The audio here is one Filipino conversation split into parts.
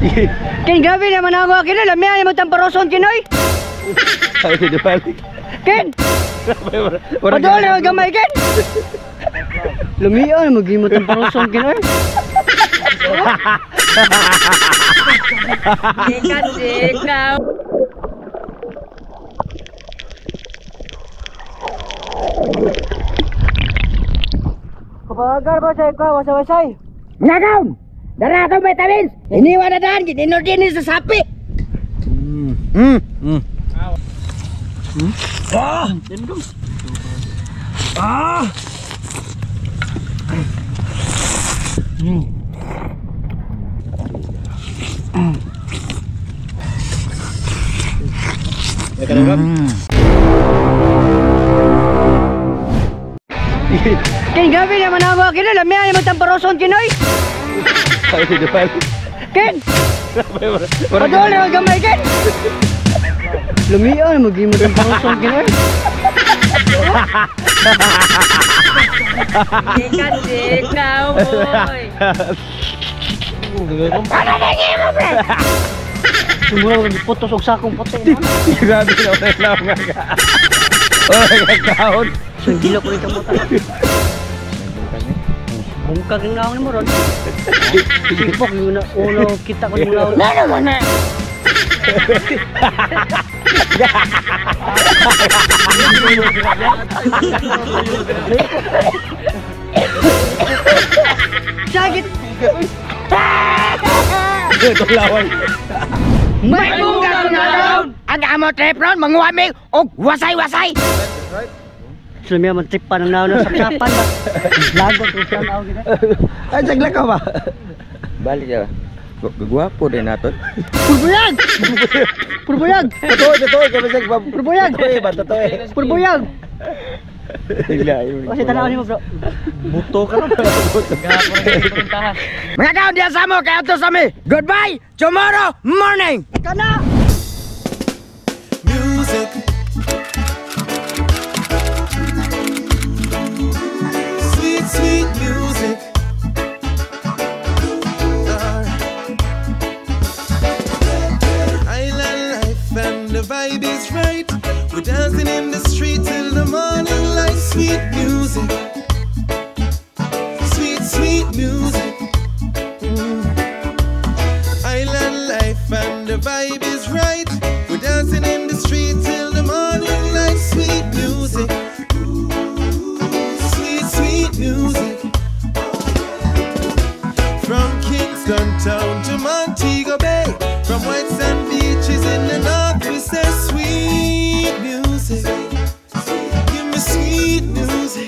Ken, grabe naman ako kinoy. Lamihan mo tamparoson kinoy. Ay, di balik. Ken! Padole ang gamay, Ken! Lamihan, mag-imot ang parosong, Ken, eh. Sikat, now. Kapagar ba sa ikaw, wasay-wasay? Nagaw! Dara ka vitamins! Iniwan na daan, ginordin sa sapi! Ah! Ah! Ya kan Ram? Ken, grabe naman ako kinoy. Lamihan mo tamparoson, kinoy. Ay, di balik. Ken! Padole ang gamay, Ken! Lamihan, mag-imot ang parosong, kinoy. Sikat, now, boy. Ano naging mo, pre? Sumura ko putos og sakong puti. Grabe na ulit lang nga. Oy, kaon. Sundilo ko rito mo ta. Bungkag ng naon mo ron. Sipok yun na ulo kita ko ng naon. Ano mo na? Sakit. Ito lawan. May bungkag na daw! Ang amo trepron, manguwamig o wasay-wasay! Sumi man trip pa ng naon sa kapan ba. Lagot ko sa naon gid. Ay, sagla ka ba? Balik ya. Gwapo din nato. Purbuyag. Purbuyag. Totoo, kami sa Purbuyag. Totoo. Purbuyag. Kasi tanaw ni mo, bro. buto ka na. Mga kaon diya sa mo, kaya ito sa mi! Goodbye! Tomorrow morning! Kana. Music. Sweet, sweet music. Island life and the vibe is right. We're dancing in the street till the morning light. Sweet music. Sweet, sweet music. Island life and the vibe is right. We're dancing in the street till the morning light. Sweet music. Sweet, sweet music. From Kingston town to Montego Bay, from white sand beaches in the north, we say sweet music. Give me sweet music.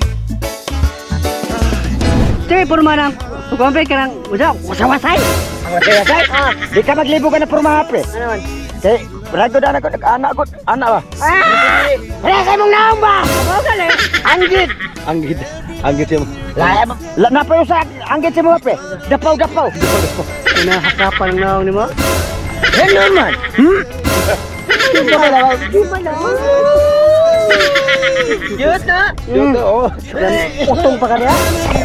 Sige, purma nang. Kumpay ka nang. Wasay-wasay! Wasay-wasay? Di ka maglibo ka na purma, pre. Ano man? Kaya, rago na ako, anak ba? Wala kayo mong naong ba? Ano ka le? Anggit! Anggit siya mo. Napayo sa anggit si mga, pre. Dapaw-dapaw. Kinahakapan ng naon ni mo? Yan naman! Diyos na! Dito, oh. Utong pa ka niya?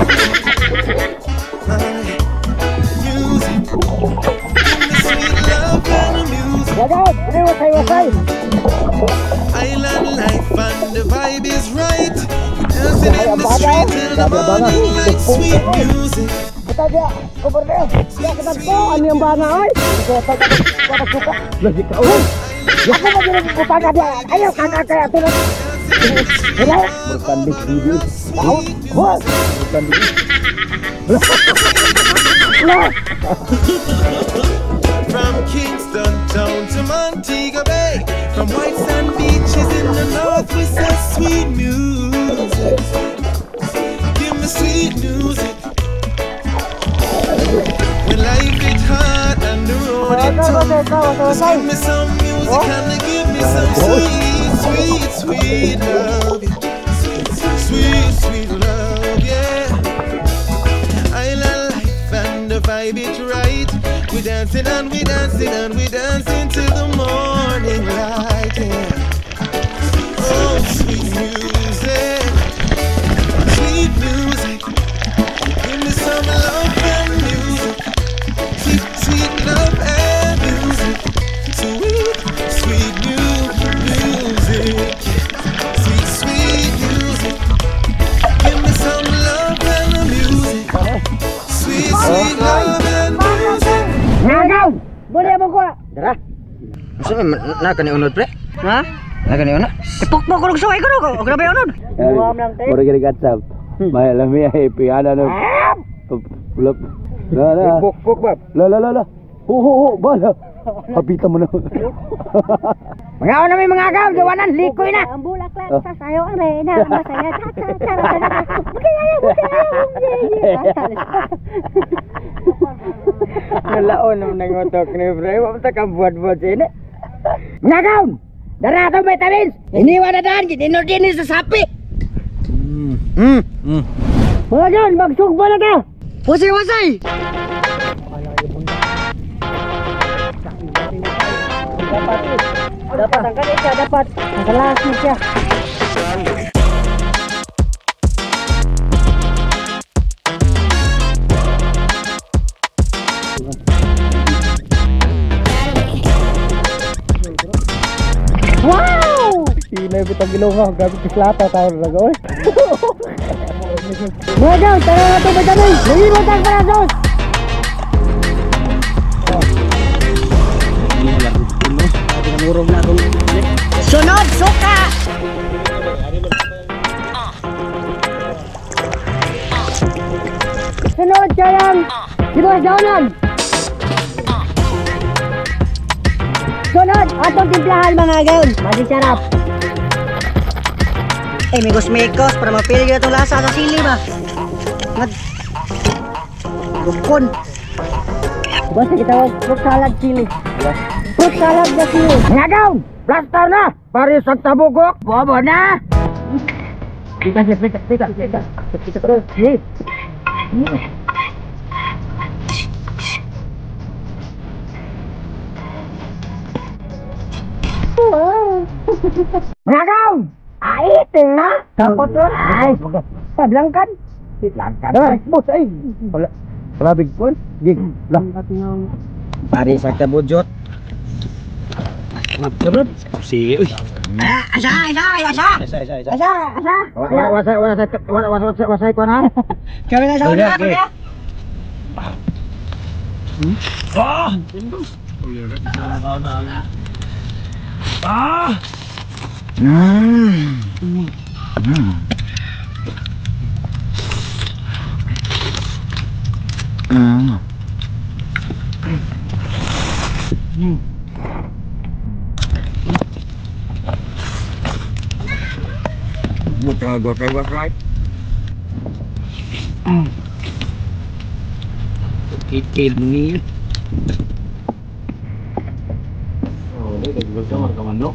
Music. Sweet love and music. Gagawad! Wasay-wasay! Island life and the vibe is right. Dancing in the street till the morning light. Sweet music. Kita dia, kubur dia. Dia kita po, ano yung bana, oy? Kita suka. Lagi ka, oy! Ako ba din ang putanga dia? Ayaw, kakak kaya tulad. Hila! Bertanding diri. Tahu? Hoy! Bertanding. From Kingston town to Montego Bay, from white sand beaches in the north, we say sweet music. Give me sweet music. When life is hard and the road is tough, just give me some music and give me some sweet, sweet, sweet love. Sweet, sweet love, yeah. Island life and the vibe is right. We dancing and we dancing and we dancing till the morning light, yeah. Oh, sweet music, sweet music. Give me some love and music, sweet, sweet love and Boleh mo ko. Dara. Masa na kani unod pre? Ha? Na kani unod? Ipokpok ko ng suway ko no. Grabe unod. Buam lang te. Mura gini katsap. May lami ay piana no. Pulap. La. Pok bab. La. Ho bala. Habita mo na. Mga na may mga agaw, gawanan likoy na. Ang bulaklak sa sayo ang rena, masaya Nalaon naman nangotok ni Bray, wala ka buat-buat sini. Mga agaw, dara to may tabins. Iniwan na daan, kinordin sa sapi. Mga agaw, magsugbo na ka. Wasay. Dapat ang kanil siya, dapat. Nakalas mo siya. Wow! Inay bitang gilunga, gabi kislata tayo na gawin. Mga agaw, tara na ito may tabins. Nagimot ang parasos. Nangurong na akong sunod suka. Sunod siya yung sibuyas-daonan. Sunod, atong timplahan mga agaw. Madi sarap. Migos para mapili ka itong lasa sa sili ba? Rukon. Basta kita fruit salad chili. Fruit salad na chili. Mga agaw, plaster na. Paris ang tabugok. Bobo na. Pita. Mga agaw, aitin na. Kapot doon. Ay, padlangkan. Bos ay. Wala big pun. Gig. Lah. Pari sa tabujot. Mabot. Sige uy. Asa. Wasay ko na. Kami na sa una ako niya. Buta gua kayak right. Kikil ni. Oh, ini juga sama kawan no.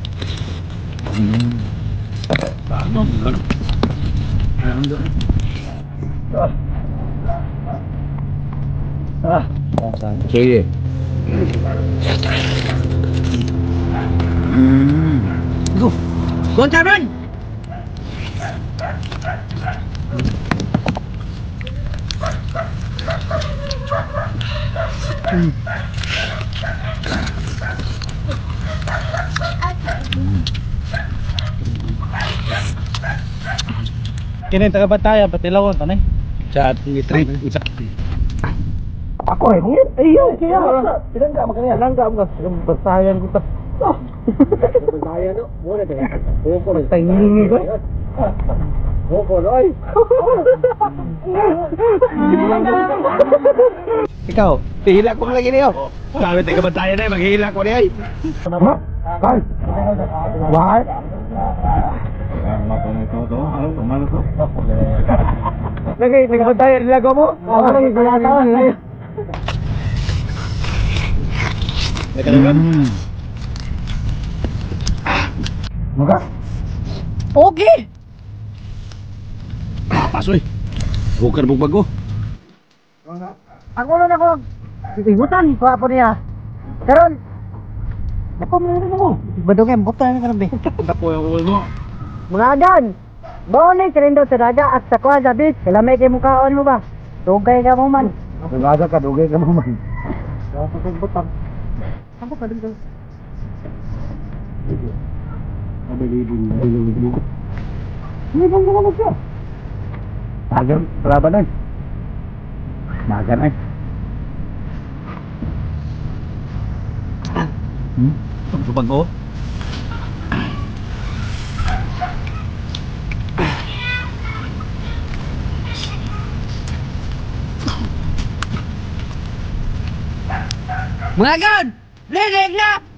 Kiri. Go. Go Cameron. Kini taga Bataya, Batilawon tanay. Chat ni trip. Ako ini. Iyo, kaya. Tilangga makanya langga mo basayan ko ta. Basayan no. Muna de. Ko tingin ko. Ko loy. Ikaw, hila ko lagi niyo. Sabi taga Bataya na maghihila ko ni ay. Kay. Why? Lagi, nagpantay ang lago mo? Ako lagi, kulatawan lagi. Maka? Okay. Pasoy. Bukan mong bago. Ako lang ako. Ibutan ko apo niya. Karon. Ako meron ako. Badungay butan ka be. Tapo yung ulo mo. Mga adan. Baon ni Sirindo sa Raja at sa Kwaza Beach. Kalamay kay mukhaon mo ba? Dugay ka mo man. Nagasa ka, dugay ka mo man. Ako kay butang. Ako ka dito. Hindi bang mga magyo? Tagan, laban ay. Magan ay. Subag oh. Mga gan! Linig na!